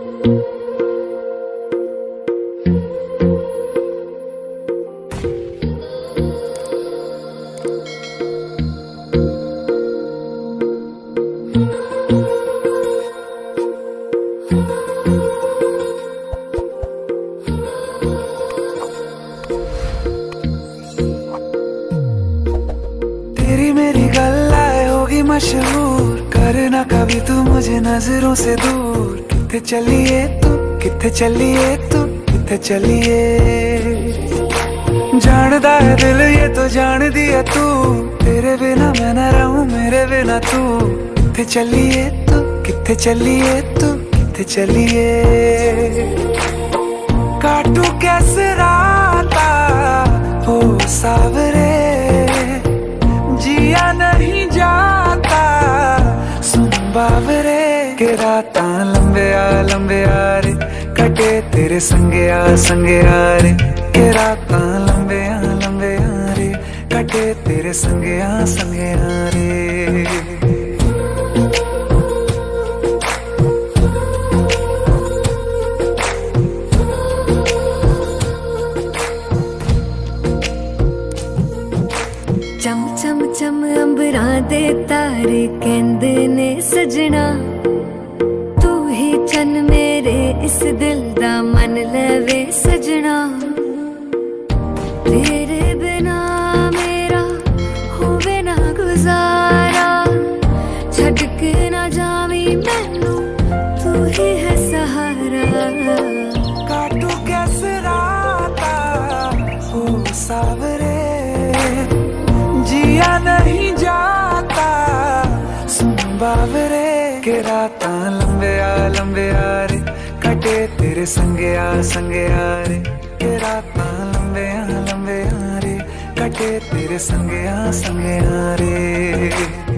तेरी मेरी गल्लाए होगी मशहूर, करना कभी तू मुझे नजरों से दूर। किथे चलिए तू, किथे चलिए तू, किथे चलिए। जानदा है दिल ये तो जान दिया तू, तेरे बिना मैं न रहूं मेरे बिना तू। किथे चलिए तू, किथे चलिए तू, किथे चलिए। काटू कैसे राता हो सावरे, जिया नहीं जाता सुन बावरे। के राता लंबे आ रे, कटे तेरे संगे आ रे। के राता लंबे आ रे, कटे तेरे संगे आ रे। चम चम चम अंबरां दे तारे कहंदे ने सजना, तू ही चन मेरे इस दिल दा मन लवे सजना। तेरे बिना मेरा होवे ना गुजारा, छड़ के ना जावी मैनू तू ही है सहारा। काटू कैसे राता हो सावरे, जिया नहीं जाता सुन बावरे। के राता लंबे आ रे, कटे तेरे संगे आ रे। के राता लंबे आ रे, कटे तेरे संगे आ रे।